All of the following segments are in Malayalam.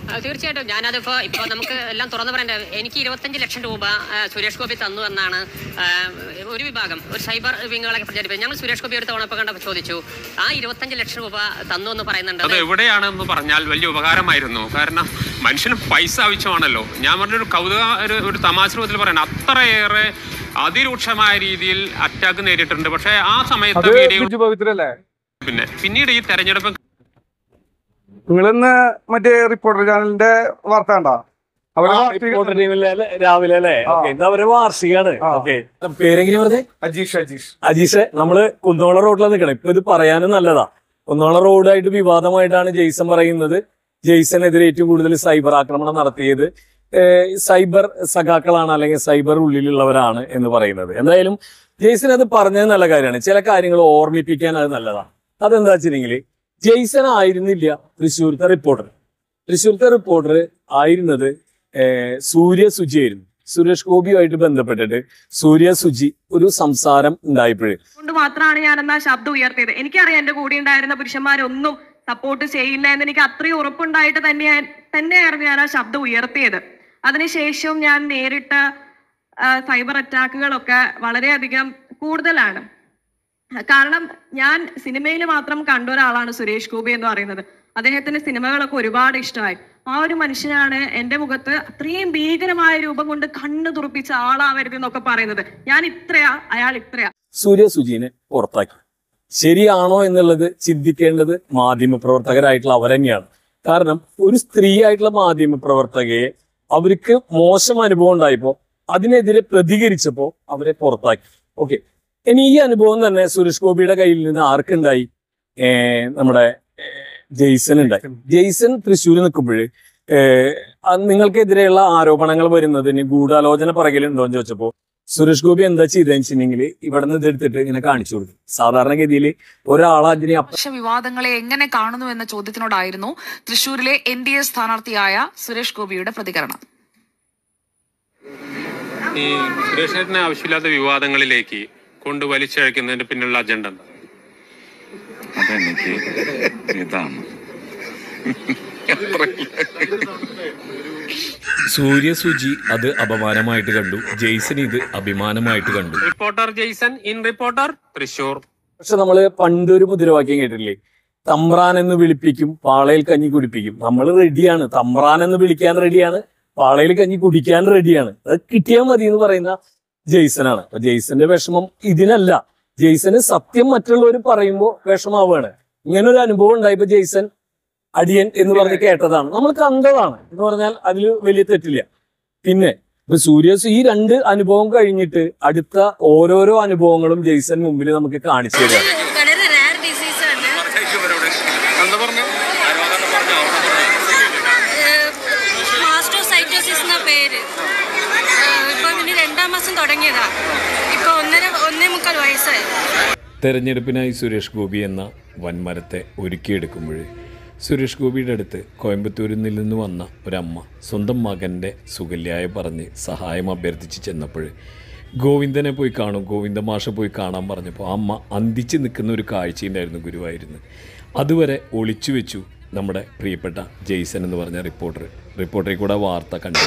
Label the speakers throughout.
Speaker 1: തീർച്ചയായിട്ടും ഞാനതിപ്പോൾ നമുക്ക് എല്ലാം തുറന്നു പറയേണ്ട. എനിക്ക് 25 ലക്ഷം രൂപ സുരേഷ് ഗോപി തന്നു എന്നാണ് ഒരു വിഭാഗം, ഒരു സൈബർ വിങ്ങുകളൊക്കെ പ്രചരിപ്പിച്ചത്. ഞങ്ങൾ സുരേഷ് ഗോപി ഒരു തവണ കണ്ടപ്പോൾ ചോദിച്ചു, ആ 25 ലക്ഷം രൂപ തന്നു എന്ന് പറയുന്നുണ്ട്.
Speaker 2: അത് എവിടെയാണെന്ന് പറഞ്ഞാൽ വലിയ ഉപകാരമായിരുന്നു. കാരണം മനുഷ്യന് പൈസ ആവശ്യമാണല്ലോ. ഞാൻ പറഞ്ഞൊരു ഒരു തമാശ രൂപത്തിൽ പറയണം, അത്രയേറെ അതിരൂക്ഷമായ രീതിയിൽ അറ്റാക്ക് നേരിട്ടുണ്ട്. പക്ഷേ ആ സമയത്ത് പിന്നീട് ഈ തെരഞ്ഞെടുപ്പ്
Speaker 3: നിങ്ങളിന്ന് മറ്റേ റിപ്പോർട്ടർ ചാനലിന്റെ വാർത്ത കണ്ടോ?
Speaker 4: രാവിലെ അല്ലേ? അവരെ വാർഷികമാണ്. പേരെങ്കിലും പറഞ്ഞേ? അജീഷ്. നമ്മള് കുന്നോള റോഡിലാണ് നിൽക്കണം. ഇപ്പൊ ഇത് പറയാനും നല്ലതാ. കുന്നോള റോഡായിട്ട് വിവാദമായിട്ടാണ് ജെയ്സൺ പറയുന്നത്. ജെയ്സനെതിരെ ഏറ്റവും കൂടുതൽ സൈബർ ആക്രമണം നടത്തിയത് സൈബർ സഖാക്കളാണ്, അല്ലെങ്കിൽ സൈബർ ഉള്ളിലുള്ളവരാണ് എന്ന് പറയുന്നത്. എന്തായാലും ജെയ്സൺ അത് പറഞ്ഞത് നല്ല കാര്യമാണ്. ചില കാര്യങ്ങൾ ഓർമ്മിപ്പിക്കാൻ അത് നല്ലതാണ്. അതെന്താ വെച്ചിട്ടുണ്ടെങ്കിൽ, ജെയ്സൺ ആയിരുന്നില്ല തൃശ്ശൂരത്തെ റിപ്പോർട്ടർ ആയിരുന്നത് സൂര്യ സുജി ആയിരുന്നു. സുരേഷ് ഗോപിയുമായിട്ട് ബന്ധപ്പെട്ടിട്ട് സൂര്യ സുജി ഒരു സംസാരം ഉണ്ടായപ്പോഴും
Speaker 5: മാത്രമാണ് ഞാൻ എന്നാ ശബ്ദം ഉയർത്തിയത്. എനിക്കറിയാം എന്റെ കൂടെ ഉണ്ടായിരുന്ന പുരുഷന്മാരൊന്നും സപ്പോർട്ട് ചെയ്യില്ല എന്ന് എനിക്ക് അത്രയും ഉറപ്പുണ്ടായിട്ട് തന്നെയായിരുന്നു ഞാൻ ആ ശബ്ദം ഉയർത്തിയത്. അതിനുശേഷം ഞാൻ നേരിട്ട സൈബർ അറ്റാക്കുകളൊക്കെ വളരെയധികം കൂടുതലാണ്. കാരണം ഞാൻ സിനിമയിൽ മാത്രം കണ്ട ഒരാളാണ് സുരേഷ് ഗോപി എന്ന് പറയുന്നത്. അദ്ദേഹത്തിന്റെ സിനിമകളൊക്കെ ഒരുപാട് ഇഷ്ടമായി. ആ ഒരു മനുഷ്യനാണ് എന്റെ മുഖത്ത് അത്രയും ഭീകരമായ രൂപം കൊണ്ട് കണ്ണു തുറപ്പിച്ച ആളാവരുത് എന്നൊക്കെ പറയുന്നത്. ഞാൻ ഇത്രയാ, അയാൾ ഇത്രയാ.
Speaker 4: സൂര്യ സുജീനെ പുറത്താക്കി. ശരിയാണോ എന്നുള്ളത് ചിന്തിക്കേണ്ടത് മാധ്യമപ്രവർത്തകരായിട്ടുള്ള അവർ തന്നെയാണ്. കാരണം ഒരു സ്ത്രീ ആയിട്ടുള്ള മാധ്യമപ്രവർത്തകയെ അവർക്ക് മോശം അനുഭവം ഉണ്ടായപ്പോ അതിനെതിരെ പ്രതികരിച്ചപ്പോ അവരെ പുറത്താക്കി. ഓക്കെ, ഇനി ഈ അനുഭവം തന്നെ സുരേഷ് ഗോപിയുടെ കയ്യിൽ നിന്ന് ആർക്കുണ്ടായി? നമ്മുടെ ജെയ്സൺ ഉണ്ടായി. ജെയ്സൺ തൃശ്ശൂർ നിൽക്കുമ്പോൾ നിങ്ങൾക്കെതിരെയുള്ള ആരോപണങ്ങൾ വരുന്നതിന് ഗൂഢാലോചന പുറകിലുണ്ടോ എന്ന് ചോദിച്ചപ്പോ സുരേഷ് ഗോപി എന്താ ചെയ്തതെന്ന് വെച്ചിട്ടുണ്ടെങ്കിൽ ഇവിടെ നിന്ന് ഇതെടുത്തിട്ട് ഇങ്ങനെ കാണിച്ചു കൊടുക്കും. സാധാരണഗതിയിൽ ഒരാളതിനെ
Speaker 6: വിവാദങ്ങളെ എങ്ങനെ കാണുന്നു എന്ന ചോദ്യത്തിനോടായിരുന്നു തൃശ്ശൂരിലെ NDA സ്ഥാനാർത്ഥിയായ സുരേഷ് ഗോപിയുടെ പ്രതികരണം.
Speaker 2: ഈ സുരേഷിനെ ആവശ്യമില്ലാത്ത വിവാദങ്ങളിലേക്ക് കൊണ്ട് വലിച്ചഴക്കുന്നതിന്റെ പിന്നിലുള്ള അജണ്ട എന്താ?
Speaker 7: അതെനിക്ക് ഇതാണ്.
Speaker 8: സൂര്യ സുജി അത് അപമാനമായിട്ട് കണ്ടു, ജെയ്സൺ ഇത് അഭിമാനമായിട്ട് കണ്ടു.
Speaker 2: Reporter Jason in reporter Thrissur.
Speaker 4: പക്ഷെ നമ്മള് പണ്ടൊരു മുദ്രാവാക്യം കേട്ടില്ലേ? തമ്പ്രാൻ എന്ന് വിളിപ്പിക്കും, പാളയിൽ കഞ്ഞി കുടിപ്പിക്കും. നമ്മൾ റെഡിയാണ്, തമ്പ്രാൻ എന്ന് വിളിക്കാൻ റെഡിയാണ്, പാളയിൽ കഞ്ഞി കുടിക്കാൻ റെഡിയാണ്. അത് കിട്ടിയാൽ മതി എന്ന് പറയുന്ന ജെയ്സനാണ്. അപ്പൊ ജെയ്സന്റെ വിഷമം ഇതിനല്ല. ജെയ്സന് സത്യം മറ്റുള്ളവർ പറയുമ്പോൾ വിഷമാവുകയാണ്. ഇങ്ങനൊരു അനുഭവം ഉണ്ടായപ്പോ ജെയ്സൺ അടിയൻ എന്ന് പറഞ്ഞ് കേട്ടതാണ്, നമ്മൾ കണ്ടതാണ് എന്ന് പറഞ്ഞാൽ അതിൽ വലിയ തെറ്റില്ല. പിന്നെ ഇപ്പൊ ഈ 2 അനുഭവം കഴിഞ്ഞിട്ട് അടുത്ത ഓരോരോ അനുഭവങ്ങളും ജെയ്സൺ മുമ്പിൽ നമുക്ക് കാണിച്ചു തരാം.
Speaker 8: തെരഞ്ഞെടുപ്പിനായി സുരേഷ് ഗോപി എന്ന വൻമരത്തെ ഒരുക്കിയെടുക്കുമ്പോൾ സുരേഷ് ഗോപിയുടെ അടുത്ത് കോയമ്പത്തൂരിൽ നിന്ന് വന്ന ഒരമ്മ സ്വന്തം മകൻ്റെ സുകല്യായ പറഞ്ഞ് സഹായം അഭ്യർത്ഥിച്ച് ചെന്നപ്പോൾ ഗോവിന്ദനെ പോയി കാണും, ഗോവിന്ദ മാഷ പോയി കാണാൻ പറഞ്ഞപ്പോൾ അമ്മ അന്തിച്ച് നിൽക്കുന്ന ഒരു കാഴ്ചയുണ്ടായിരുന്നു ഗുരുവായിരുന്നു. അതുവരെ ഒളിച്ചു വെച്ചു നമ്മുടെ പ്രിയപ്പെട്ട ജെയ്സൺ എന്ന് പറഞ്ഞ റിപ്പോർട്ടറിൽ കൂടെ വാർത്ത കണ്ടു.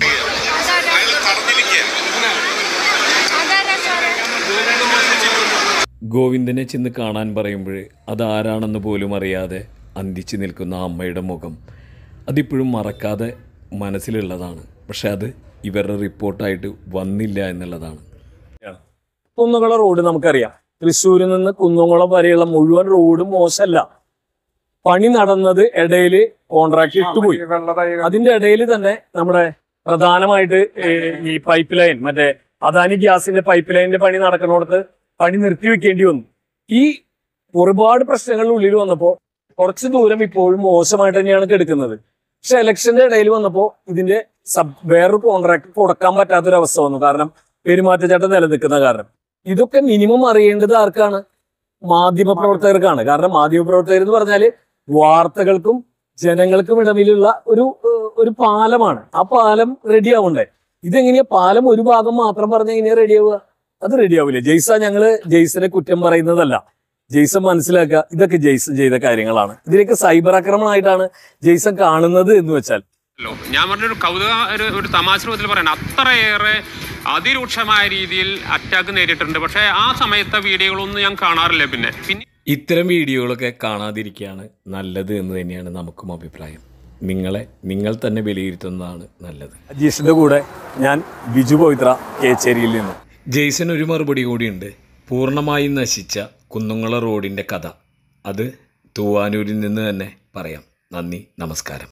Speaker 8: ഗോവിന്ദനെ ചെന്ന് കാണാൻ പറയുമ്പോൾ അതാരാണെന്ന് പോലും അറിയാതെ അന്തിച്ച് നിൽക്കുന്ന അമ്മയുടെ മുഖം അതിപ്പോഴും മറക്കാതെ മനസ്സിലുള്ളതാണ്. പക്ഷെ അത് ഇവരുടെ റിപ്പോർട്ടായിട്ട് വന്നില്ല എന്നുള്ളതാണ്.
Speaker 4: കുന്നുകുളം റോഡ് നമുക്കറിയാം. തൃശ്ശൂരിൽ നിന്ന് കുന്നുകുളം വരെയുള്ള മുഴുവൻ റോഡും മോശമല്ല. പണി നടന്നത് ഇടയിൽ കോൺട്രാക്ട് ഇട്ടുപോയി. അതിന്റെ ഇടയിൽ തന്നെ നമ്മുടെ പ്രധാനമായിട്ട് ഈ പൈപ്പ് ലൈൻ, മറ്റേ അദാനി ഗ്യാസിന്റെ പൈപ്പ് ലൈനിന്റെ പണി നടക്കുന്നിടത്ത് പണി നിർത്തിവെക്കേണ്ടി വന്നു. ഈ ഒരുപാട് പ്രശ്നങ്ങളുടെ ഉള്ളിൽ വന്നപ്പോൾ കുറച്ച് ദൂരം ഇപ്പോഴും മോശമായിട്ട് തന്നെയാണ് കിടക്കുന്നത്. പക്ഷെ ഇലക്ഷന്റെ ഇടയിൽ വന്നപ്പോൾ ഇതിന്റെ വേറൊരു കോൺട്രാക്ട് കൊടുക്കാൻ പറ്റാത്തൊരവസ്ഥ വന്നു. കാരണം പെരുമാറ്റച്ചട്ടം നിലനിൽക്കുന്ന കാരണം. ഇതൊക്കെ മിനിമം അറിയേണ്ടത് ആർക്കാണ്? മാധ്യമപ്രവർത്തകർക്കാണ്. കാരണം മാധ്യമപ്രവർത്തകർ എന്ന് പറഞ്ഞാൽ വാർത്തകൾക്കും ജനങ്ങൾക്കും ഇടയിലുള്ള ഒരു പാലമാണ്. ആ പാലം റെഡി ആവണ്ടേ? ഇതെങ്ങനെയാ പാലം ഒരു ഭാഗം മാത്രം പറഞ്ഞ എങ്ങനെയാ റെഡി ആവുക? അത് റെഡി ആവില്ല. ഞങ്ങള് ജെയ്സനെ കുറ്റം പറയുന്നതല്ല. ജെയ്സൺ മനസ്സിലാക്കുക, ഇതൊക്കെ ജെയ്സൺ ചെയ്ത കാര്യങ്ങളാണ്. ഇതിലേക്ക് സൈബർ ആക്രമണമായിട്ടാണ് ജെയ്സൺ കാണുന്നത് എന്ന് വെച്ചാൽ
Speaker 2: ഞാൻ പറഞ്ഞൊരു ഒരു തമാശ രൂപത്തിൽ പറയണം, അത്രയേറെ അതിരൂക്ഷമായ രീതിയിൽ അറ്റാക്ക് നേരിട്ടിട്ടുണ്ട്. പക്ഷേ ആ സമയത്തെ വീഡിയോകളൊന്നും ഞാൻ കാണാറില്ല. പിന്നെ
Speaker 8: ഇത്തരം വീഡിയോകളൊക്കെ കാണാതിരിക്കുകയാണ് നല്ലത് എന്ന് തന്നെയാണ് നമുക്കും അഭിപ്രായം. നിങ്ങൾ തന്നെ വിലയിരുത്തുന്നതാണ് നല്ലത്.
Speaker 4: അജീഷിന്റെ കൂടെ ഞാൻ ബിജു പവിത്ര കേച്ചേരിയിൽ നിന്നും.
Speaker 8: ജെയ്സൺ ഒരു മറുപടി കൂടിയുണ്ട്. പൂർണ്ണമായും നശിച്ച കുന്നുംകുളം റോഡിൻ്റെ കഥ അത് തൂവാനൂരിൽ നിന്ന് തന്നെ പറയാം. നന്ദി, നമസ്കാരം.